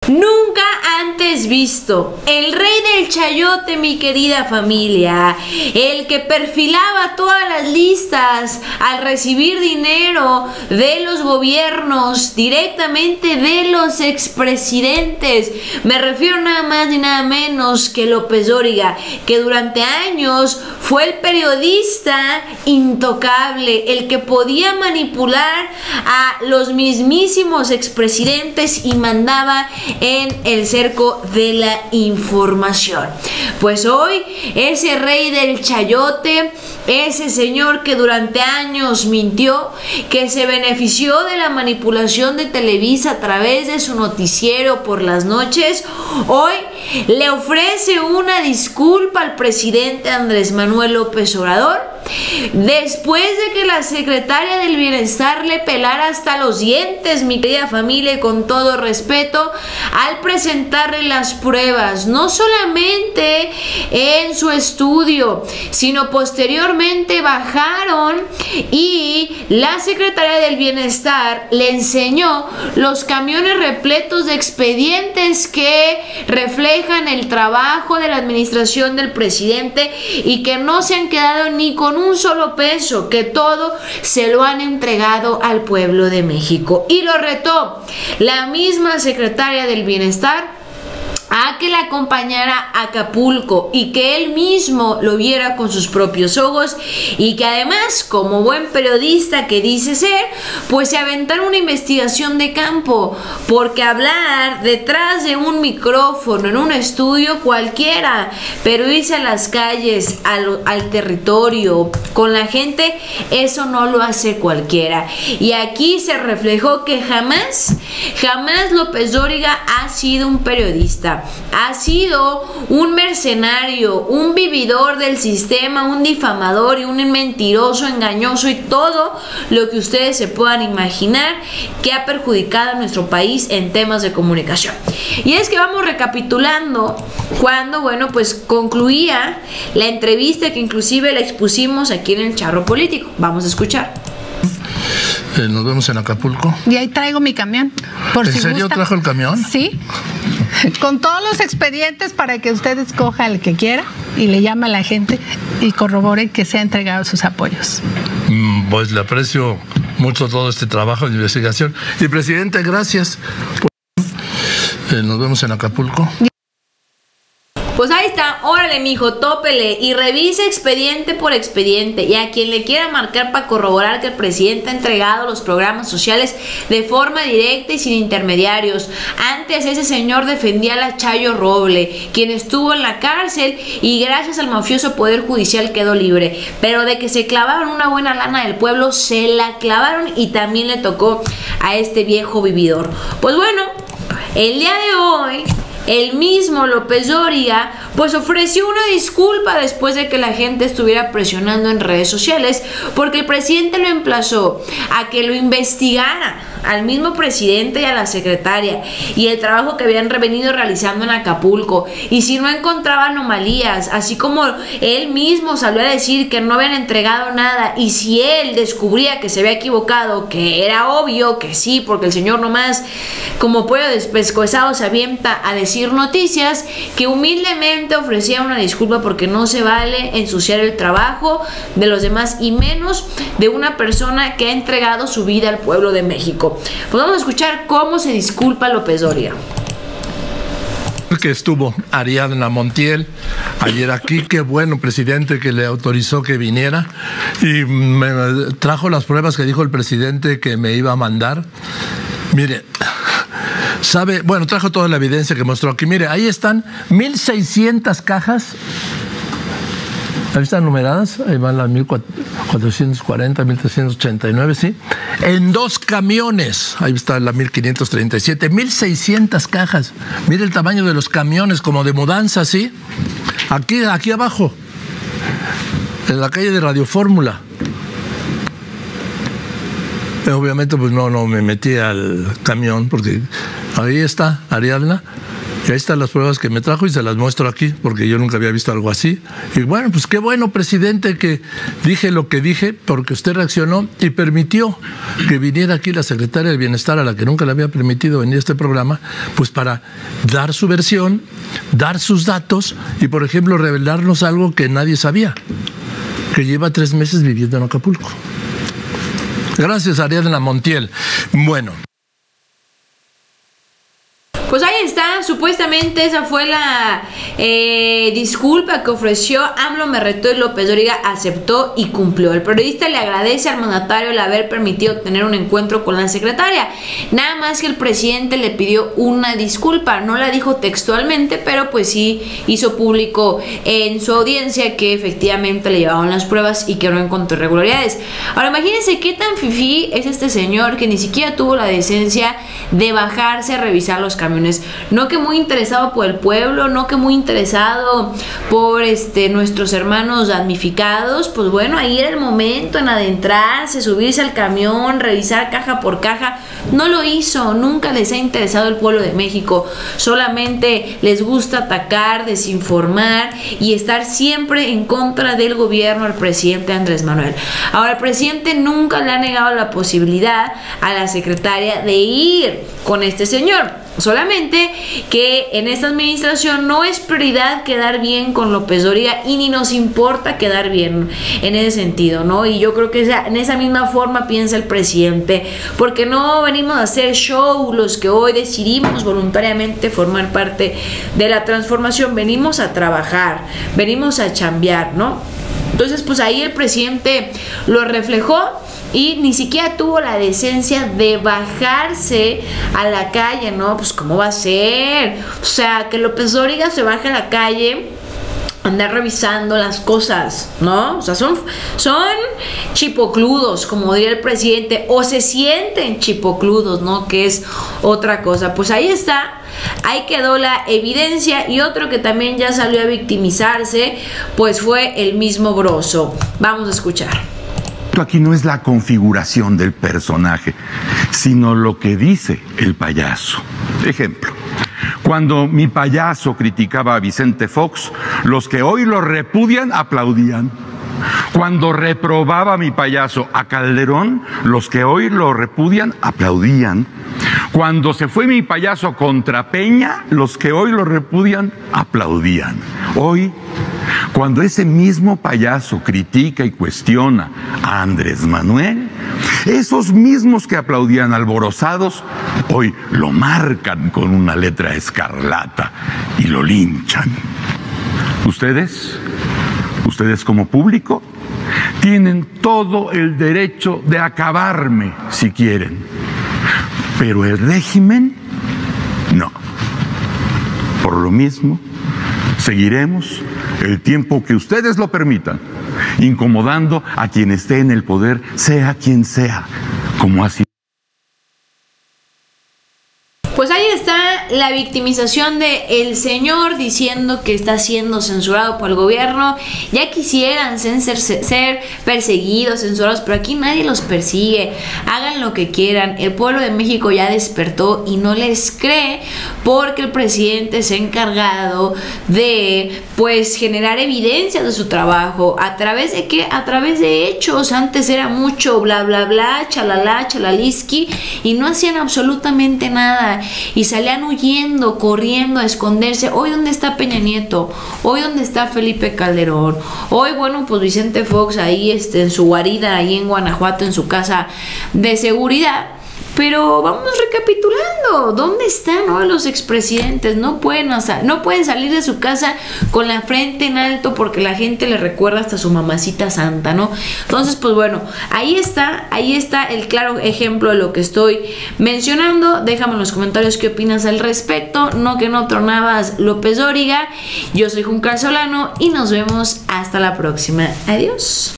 Nunca antes visto, el rey del chayote, mi querida familia, el que perfilaba todas las listas al recibir dinero de los gobiernos, directamente de los expresidentes. Me refiero nada más ni nada menos que López Dóriga, que durante años fue el periodista intocable, el que podía manipular a los mismísimos expresidentes y mandaba en el cerco de la información. Pues hoy ese rey del chayote, ese señor que durante años mintió, que se benefició de la manipulación de Televisa a través de su noticiero por las noches, hoy le ofrece una disculpa al presidente Andrés Manuel López Obrador, después de que la secretaria del Bienestar le pelara hasta los dientes, mi querida familia, y con todo respeto, al presentarle las pruebas, no solamente en su estudio, sino posteriormente bajaron y la secretaria del Bienestar le enseñó los camiones repletos de expedientes que reflejan el trabajo de la administración del presidente y que no se han quedado ni con un solo peso, que todo se lo han entregado al pueblo de México. Y lo retó la misma secretaria del Bienestar a que la acompañara a Acapulco y que él mismo lo viera con sus propios ojos, y que además, como buen periodista que dice ser, pues se aventara una investigación de campo, porque hablar detrás de un micrófono en un estudio cualquiera, pero irse a las calles, al territorio, con la gente, eso no lo hace cualquiera. Y aquí se reflejó que jamás López Dóriga ha sido un periodista. Ha sido un mercenario, un vividor del sistema, un difamador y un mentiroso, engañoso y todo lo que ustedes se puedan imaginar que ha perjudicado a nuestro país en temas de comunicación. Y es que vamos recapitulando cuando, bueno, pues concluía la entrevista, que inclusive la expusimos aquí en el Charro Político. Vamos a escuchar. Nos vemos en Acapulco. Y ahí traigo mi camión. Por ¿En si serio gusta. trajo el camión? Sí. Con todos los expedientes para que usted escoja el que quiera y le llame a la gente y corrobore que se ha entregado sus apoyos. Pues le aprecio mucho todo este trabajo de investigación. Y presidente, gracias. Nos vemos en Acapulco. Pues ahí está, órale mijo, tópele y revise expediente por expediente, y a quien le quiera marcar para corroborar que el presidente ha entregado los programas sociales de forma directa y sin intermediarios. Antes ese señor defendía a la Chayo Roble, quien estuvo en la cárcel y gracias al mafioso Poder Judicial quedó libre, pero de que se clavaron una buena lana del pueblo, se la clavaron, y también le tocó a este viejo vividor. Pues bueno, el día de hoy el mismo López Dóriga pues ofreció una disculpa después de que la gente estuviera presionando en redes sociales, porque el presidente lo emplazó a que lo investigara al mismo presidente y a la secretaria y el trabajo que habían venido realizando en Acapulco, y si no encontraba anomalías, así como él mismo salió a decir que no habían entregado nada, y si él descubría que se había equivocado, que era obvio que sí, porque el señor nomás como pollo despescozado se avienta a decir noticias, que humildemente ofrecía una disculpa porque no se vale ensuciar el trabajo de los demás, y menos de una persona que ha entregado su vida al pueblo de México. Pues vamos a escuchar cómo se disculpa López Dóriga. Que estuvo Ariadna Montiel ayer aquí, qué bueno, presidente, que le autorizó que viniera y me trajo las pruebas que dijo el presidente que me iba a mandar. Mire, sabe, bueno, trajo toda la evidencia que mostró aquí. Mire, ahí están 1,600 cajas. Ahí están numeradas, ahí van las 1,440, 1,389, ¿sí? En 2 camiones, ahí está la 1,537, 1,600 cajas. Mire el tamaño de los camiones, como de mudanza, ¿sí? Aquí abajo, en la calle de Radio Fórmula. Obviamente, pues no me metí al camión, porque ahí está Ariadna. Y ahí están las pruebas que me trajo y se las muestro aquí, porque yo nunca había visto algo así. Y bueno, pues qué bueno, presidente, que dije lo que dije, porque usted reaccionó y permitió que viniera aquí la secretaria del Bienestar, a la que nunca le había permitido venir a este programa, pues para dar su versión, dar sus datos y, por ejemplo, revelarnos algo que nadie sabía, que lleva 3 meses viviendo en Acapulco. Gracias, Ariadna Montiel. Bueno. Pues ahí está, supuestamente esa fue la disculpa que ofreció. AMLO me retó y López Dóriga aceptó y cumplió. El periodista le agradece al mandatario el haber permitido tener un encuentro con la secretaria. Nada más que el presidente le pidió una disculpa, no la dijo textualmente, pero pues sí hizo público en su audiencia que efectivamente le llevaban las pruebas y que no encontró irregularidades. Ahora imagínense qué tan fifí es este señor que ni siquiera tuvo la decencia de bajarse a revisar los camiones. No que muy interesado por el pueblo, no que muy interesado por nuestros hermanos damnificados. Pues bueno, ahí era el momento en adentrarse, subirse al camión, revisar caja por caja. No lo hizo, nunca les ha interesado el pueblo de México. Solamente les gusta atacar, desinformar y estar siempre en contra del gobierno del presidente Andrés Manuel. Ahora, el presidente nunca le ha negado la posibilidad a la secretaria de ir con este señor. Solamente que en esta administración no es prioridad quedar bien con López Dóriga y ni nos importa quedar bien en ese sentido, ¿no? Y yo creo que en esa misma forma piensa el presidente, porque no venimos a hacer show los que hoy decidimos voluntariamente formar parte de la transformación, venimos a trabajar, venimos a chambear, ¿no? Entonces, pues ahí el presidente lo reflejó y ni siquiera tuvo la decencia de bajarse a la calle, ¿no? Pues ¿cómo va a ser? O sea, que López Dóriga se baje a la calle, andar revisando las cosas, ¿no? O sea, son chipocludos, como diría el presidente, o se sienten chipocludos, ¿no? Que es otra cosa. Pues ahí está. Ahí quedó la evidencia. Y otro que también ya salió a victimizarse, pues fue el mismo Broso. Vamos a escuchar. Aquí no es la configuración del personaje, sino lo que dice el payaso. Ejemplo, cuando mi payaso criticaba a Vicente Fox, los que hoy lo repudian aplaudían. Cuando reprobaba mi payaso a Calderón, los que hoy lo repudian aplaudían. Cuando se fue mi payaso contra Peña, los que hoy lo repudian aplaudían. Hoy, cuando ese mismo payaso critica y cuestiona a Andrés Manuel, esos mismos que aplaudían alborozados, hoy lo marcan con una letra escarlata y lo linchan. Ustedes como público, tienen todo el derecho de acabarme si quieren, pero el régimen, no. Por lo mismo, seguiremos el tiempo que ustedes lo permitan, incomodando a quien esté en el poder, sea quien sea, como así. Pues ahí está la victimización de el señor diciendo que está siendo censurado por el gobierno. Ya quisieran ser perseguidos, censurados, pero aquí nadie los persigue. Hagan lo que quieran. El pueblo de México ya despertó y no les cree, porque el presidente se ha encargado de pues generar evidencia de su trabajo. ¿A través de qué? A través de hechos. Antes era mucho bla bla bla, chalala, chalaliski, y no hacían absolutamente nada. Y salían huyendo, corriendo a esconderse. Hoy, ¿dónde está Peña Nieto? Hoy, ¿dónde está Felipe Calderón? Hoy, bueno, pues Vicente Fox ahí en su guarida, ahí en Guanajuato, en su casa de seguridad. Pero vamos recapitulando, ¿dónde están hoy los expresidentes? No pueden salir de su casa con la frente en alto porque la gente le recuerda hasta su mamacita santa, ¿no? Entonces, pues bueno, ahí está el claro ejemplo de lo que estoy mencionando. Déjame en los comentarios qué opinas al respecto. No que no tronabas López Dóriga. Yo soy Juncal Solano y nos vemos hasta la próxima. Adiós.